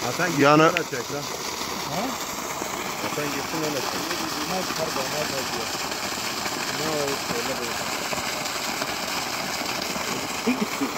Hasan gitsin Yani- öyle çek lan. Ha? Hasan gitsin öyle çek. Ne pardon ne diyor. Ne o öyle böyle.